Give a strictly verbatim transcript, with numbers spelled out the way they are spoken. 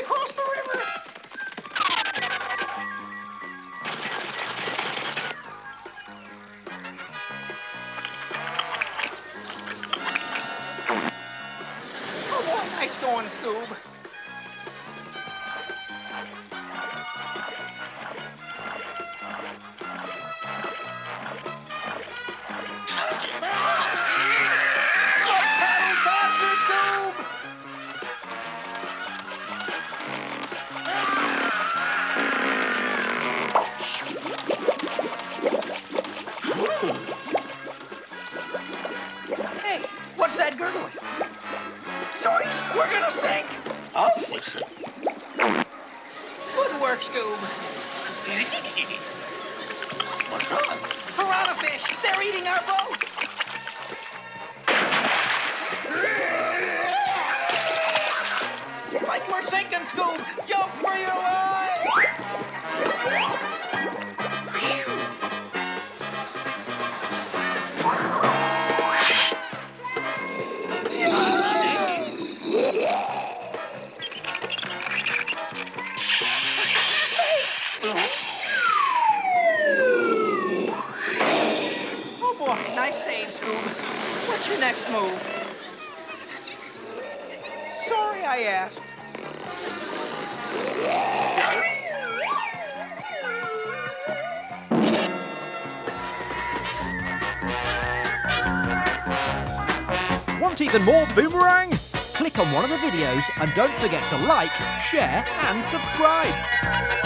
across the river. Oh boy, nice going, Scoob. Hey, what's that gurgling? Zoinks, we're gonna sink! I'll fix it. Good work, Scoob. What's wrong? Piranha fish! They're eating our boat! Like we're sinking, Scoob! Jump for your life! Oh boy, nice save, Scoob. What's your next move? Sorry I asked. Want even more Boomerang? Click on one of the videos and don't forget to like, share and subscribe.